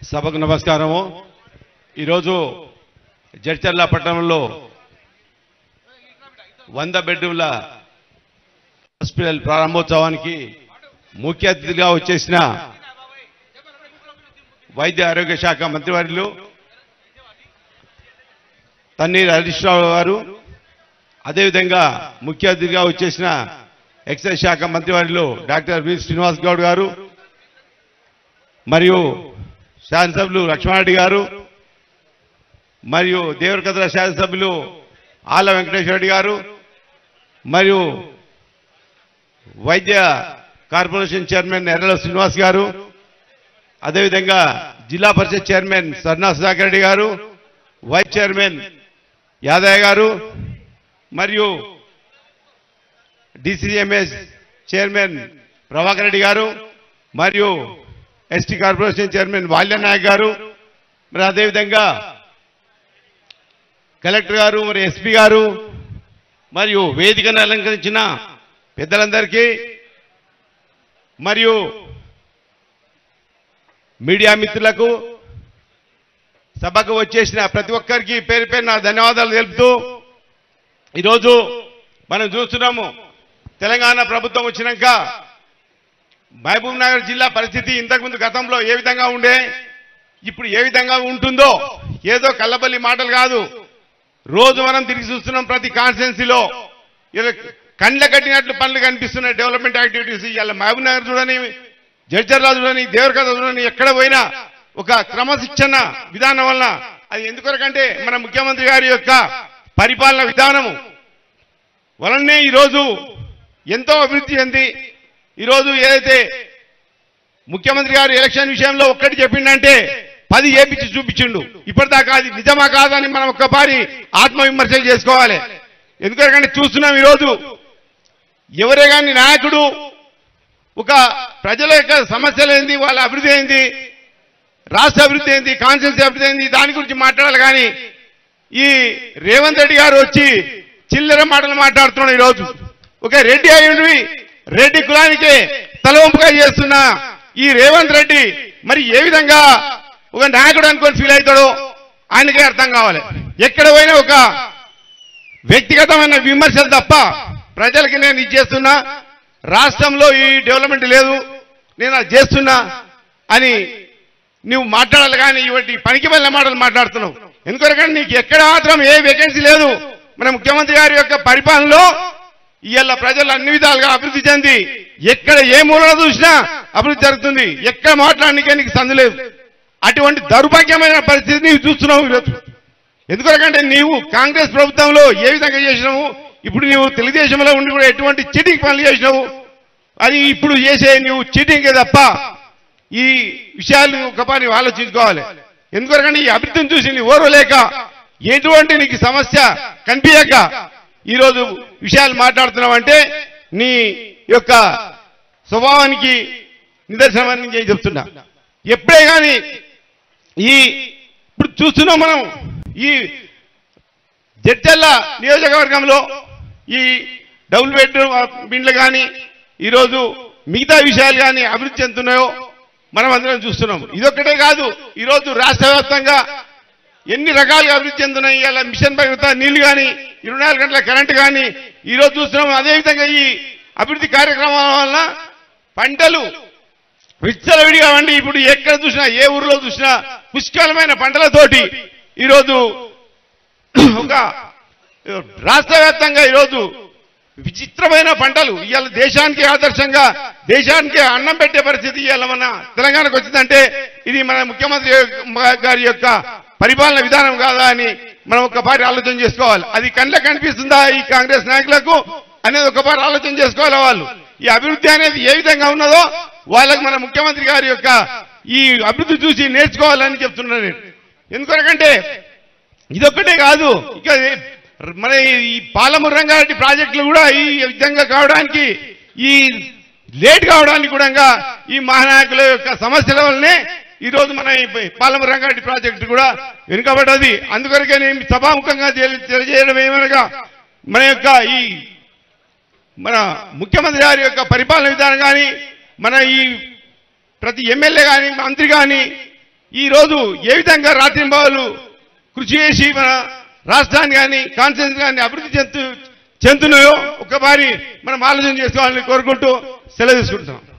సభకు నమస్కారము। ఈరోజు జడ్చర్ల పట్టణంలో 100 బెడ్రూమ్ల హాస్పిటల్ ప్రారంభోత్సవానికి ముఖ్య అతిథిగా వచ్చేసిన వైద్య ఆరోగ్య శాఖ మంత్రివర్యులు తన్నీర్ హరీష్ రావు గారు, అదేవిధంగా ముఖ్య అతిథిగా వచ్చేసిన ఎక్సైజ్ శాఖ మంత్రివర్యులు డాక్టర్ వి శ్రీనివాస్ గౌడ్ గారు, మరియు శాసనసభ్యులు లక్ష్మారెడ్డి గారు, మరియు దేవరకద్ర శాసనసభ్యులు ఆల వెంకటేశ్వర రెడ్డి గారు, మరియు వైద్య కార్పొరేషన్ చైర్మన్ ఎర్రల శ్రీనివాస్ గారు, అదేవిధంగా జిల్లా పరిషత్ చైర్మన్ సర్నా సుధాకర్ రెడ్డి గారు, వైస్ చైర్మన్ యాదయ్య గారు, మరియు డిసిఎంఎస్ చైర్మన్ ప్రభాకర్ రెడ్డి గారు, మరియు ఎస్టీ కార్పొరేషన్ చైర్మన్ వాల్యనాయక్ గారు, మరి అదేవిధంగా కలెక్టర్ గారు, మరి ఎస్పీ గారు, మరియు వేదికను అలంకరించిన పెద్దలందరికీ, మరియు మీడియా మిత్రులకు, సభకు వచ్చేసిన ప్రతి ఒక్కరికి పేరు పేరు నా ధన్యవాదాలు తెలుపుతూ, ఈరోజు మనం చూస్తున్నాము తెలంగాణ ప్రభుత్వం వచ్చినాక మహబూబ్ నగర్ జిల్లా పరిస్థితి ఇంతకుముందు గతంలో ఏ విధంగా ఉండే, ఇప్పుడు ఏ విధంగా ఉంటుందో ఏదో కల్లబల్లి మాటలు కాదు, రోజు మనం తిరిగి చూస్తున్నాం। ప్రతి కాన్స్టిట్యున్సీలో కండ్ల కట్టినట్లు పనులు కనిపిస్తున్నాయి, డెవలప్మెంట్ యాక్టివిటీస్। ఇవాళ మహబూబ్ నగర్ చూడని, జడ్చర్ల చూడని, దేవరకద్ర చూడని, ఎక్కడ పోయినా ఒక క్రమశిక్షణ విధానం వల్ల, అది ఎందుకొరకంటే మన ముఖ్యమంత్రి గారి యొక్క పరిపాలన విధానము వలనే ఈరోజు ఎంతో అభివృద్ధి చెంది, ఈరోజు ఏదైతే ముఖ్యమంత్రి గారు ఎలక్షన్ విషయంలో ఒక్కటి చెప్పిండంటే 10 ఏపించి చూపించిండు। ఇప్పటిదాకా అది నిజమా కాదని మనం ఒక్కసారి ఆత్మవిమర్శలు చేసుకోవాలి। ఎందుకంటే చూస్తున్నాం ఈరోజు ఎవరే కానీ నాయకుడు ఒక ప్రజల యొక్క సమస్యలు ఏంది, వాళ్ళ అభివృద్ధి ఏంది, రాష్ట్ర అభివృద్ధి ఏంది, కాన్స్టిట్యూన్సీ అభివృద్ధి ఏంది, దాని గురించి మాట్లాడాలి। కానీ ఈ రేవంత్ రెడ్డి గారు వచ్చి చిల్లర మాటలు మాట్లాడుతున్నాడు। ఈరోజు ఒక రెడ్డి అయ్యుండి రెడ్డి కులానికే తలవంపుగా చేస్తున్న ఈ రేవంత్ రెడ్డి మరి ఏ విధంగా ఒక నాయకుడు అనుకొని ఫీల్ అవుతాడో ఆయనకే అర్థం కావాలి। ఎక్కడ పోయినా ఒక వ్యక్తిగతమైన విమర్శలు తప్ప ప్రజలకి నేను ఇది చేస్తున్నా, రాష్ట్రంలో ఈ డెవలప్మెంట్ లేదు, నేను అది చేస్తున్నా అని నువ్వు మాట్లాడాలి। కానీ ఇవాటి పనికి వెళ్ళిన మాటలు మాట్లాడుతున్నావు। ఎందుకంటే నీకు ఎక్కడ మాత్రం ఏ వేకెన్సీ లేదు। మన ముఖ్యమంత్రి గారి యొక్క పరిపాలనలో ఇవాళ ప్రజలు అన్ని విధాలుగా అభివృద్ధి చెంది ఎక్కడ ఏ మూలన చూసినా అభివృద్ధి జరుగుతుంది, ఎక్కడ మాట్లాడడానికి నీకు సందు లేదు। అటువంటి దౌర్భాగ్యమైన పరిస్థితి నీవు చూస్తున్నావు ఈరోజు। ఎందుకంటే నీవు కాంగ్రెస్ ప్రభుత్వంలో ఏ విధంగా చేసినావు, ఇప్పుడు నీవు తెలుగుదేశంలో ఉండి కూడా ఎటువంటి చీటింగ్ పనులు చేసినావు, అది ఇప్పుడు చేసే నీవు చీటింగే తప్ప ఈ విషయాలు ఒకసారి ఆలోచించుకోవాలి। ఎందుకంటే ఈ అభివృద్ధిని చూసి నీ ఓర్వలేక ఎటువంటి నీకు సమస్య కనిపించక ఈరోజు విషయాలు మాట్లాడుతున్నావంటే నీ యొక్క స్వభావానికి నిదర్శనమని నేను చెప్తున్నా। ఎప్పుడే కానీ ఇప్పుడు చూస్తున్నాం మనం ఈ జడ్చర్ల నియోజకవర్గంలో ఈ డబుల్ బెడ్రూమ్ బిండ్లు కానీ ఈరోజు మిగతా విషయాలు కానీ అభివృద్ధి చెందుతున్నాయో మనం అందరం చూస్తున్నాం। ఇదొక్కటే కాదు, ఈరోజు రాష్ట్ర వ్యాప్తంగా ఎన్ని రకాలుగా అభివృద్ధి చెందున్నాయి। ఇలా మిషన్ భగీరథ నీళ్లు కానీ, 24 గంటల కరెంటు కానీ ఈరోజు చూస్తున్నాం। అదేవిధంగా ఈ అభివృద్ధి కార్యక్రమాల వల్ల పంటలు విచ్చలవిడిగా వండి ఇప్పుడు ఎక్కడ చూసినా ఏ ఊరిలో చూసినా పుష్కలమైన పంటలతోటి ఈరోజు ఒక రాష్ట్ర వ్యాప్తంగా ఈరోజు విచిత్రమైన పంటలు ఇవాళ దేశానికి ఆదర్శంగా, దేశానికి అన్నం పెట్టే పరిస్థితి ఇవాళ మన తెలంగాణకు వచ్చిందంటే ఇది మన ముఖ్యమంత్రి గారి యొక్క పరిపాలన విధానం కాదా అని మనం ఒకసారి ఆలోచన చేసుకోవాలి। అది కళ్ళ కనిపిస్తుందా ఈ కాంగ్రెస్ నాయకులకు అనేది ఒకసారి ఆలోచన చేసుకోవాలి। వాళ్ళు ఈ అభివృద్ధి అనేది ఏ విధంగా ఉన్నదో వాళ్ళకి మన ముఖ్యమంత్రి గారి యొక్క ఈ అభివృద్ధి చూసి నేర్చుకోవాలని చెప్తున్నాను నేను। ఎందుకంటే ఇదొక్కటే కాదు, ఇక మన ఈ పాలమూరు రంగారెడ్డి ప్రాజెక్టులు కూడా ఈ విధంగా కావడానికి, ఈ లేట్ కావడానికి కూడా ఈ మహానాయకుల యొక్క సమస్యల వల్లనే ఈరోజు మన పాలమూరు రంగారెడ్డి ప్రాజెక్టు కూడా వెనుకబడ్డది। అందుకొరకే నేను సభాముఖంగా తెలియజేయడం ఏమనగా మన ముఖ్యమంత్రి గారి యొక్క పరిపాలన విధానం కానీ, మన ఈ ప్రతి ఎమ్మెల్యే కానీ, మంత్రి కానీ ఈరోజు ఏ విధంగా రాత్రింబావులు కృషి చేసి మన రాష్ట్రాన్ని కానీ కాన్స్టిట్యూన్సీ కానీ అభివృద్ధి చెందుతున్నాయో ఒకసారి మనం ఆలోచన చేసుకోవాలని కోరుకుంటూ సెలవు తీసుకుంటాం.